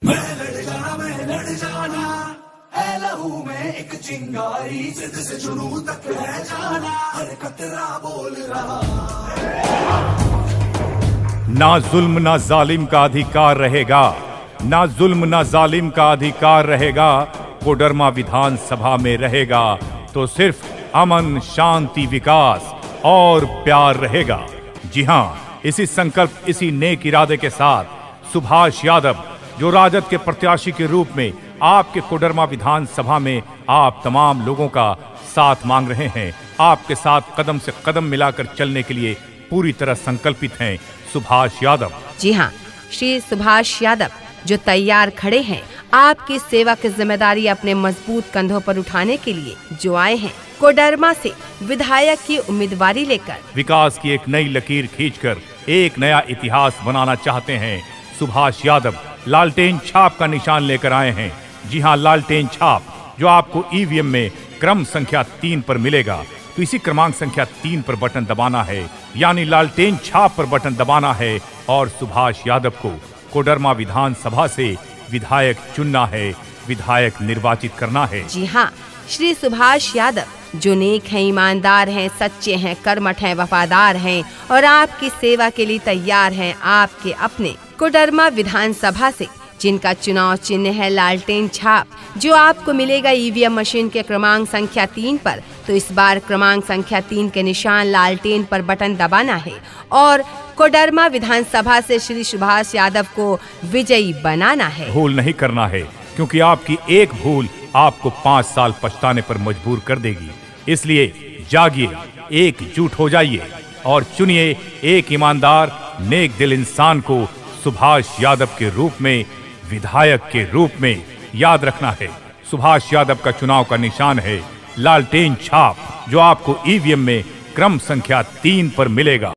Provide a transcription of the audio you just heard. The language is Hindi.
मैं लड़ जाना है लहू में एक चिंगारी, जिद से जुनून तक है जाना, हर कतरा बोल रहा। ना जुल्म ना जालिम का अधिकार रहेगा, ना जुल्म ना जालिम का अधिकार रहेगा। कोडरमा विधानसभा में रहेगा तो सिर्फ अमन, शांति, विकास और प्यार रहेगा। जी हाँ, इसी संकल्प, इसी नेक इरादे के साथ सुभाष यादव, जो राजद के प्रत्याशी के रूप में आपके कोडरमा विधानसभा में आप तमाम लोगों का साथ मांग रहे हैं, आपके साथ कदम से कदम मिलाकर चलने के लिए पूरी तरह संकल्पित हैं सुभाष यादव। जी हाँ, श्री सुभाष यादव जो तैयार खड़े हैं आपकी सेवा की जिम्मेदारी अपने मजबूत कंधों पर उठाने के लिए, जो आए हैं कोडरमा से विधायक की उम्मीदवारी लेकर, विकास की एक नई लकीर खींचकर एक नया इतिहास बनाना चाहते हैं। सुभाष यादव लालटेन छाप का निशान लेकर आए हैं। जी हाँ, लालटेन छाप जो आपको ईवीएम में क्रम संख्या 3 पर मिलेगा। तो इसी क्रमांक संख्या 3 पर बटन दबाना है, यानी लालटेन छाप पर बटन दबाना है और सुभाष यादव को कोडरमा विधानसभा से विधायक चुनना है, विधायक निर्वाचित करना है। जी हाँ, श्री सुभाष यादव जो नेक हैं, ईमानदार हैं, सच्चे हैं, कर्मठ हैं, वफादार हैं और आपकी सेवा के लिए तैयार हैं। आपके अपने कोडरमा विधानसभा से, जिनका चुनाव चिन्ह है लालटेन छाप, जो आपको मिलेगा ईवीएम मशीन के क्रमांक संख्या 3 पर। तो इस बार क्रमांक संख्या 3 के निशान लालटेन पर बटन दबाना है और कोडरमा विधानसभा से श्री सुभाष यादव को विजयी बनाना है। भूल नहीं करना है, क्योंकि आपकी एक भूल आपको 5 साल पछताने पर मजबूर कर देगी। इसलिए जागिए, एकजुट हो जाइए और चुनिए एक ईमानदार, नेक दिल इंसान को सुभाष यादव के रूप में, विधायक के रूप में। याद रखना है, सुभाष यादव का चुनाव का निशान है लालटेन छाप, जो आपको ईवीएम में क्रम संख्या 3 पर मिलेगा।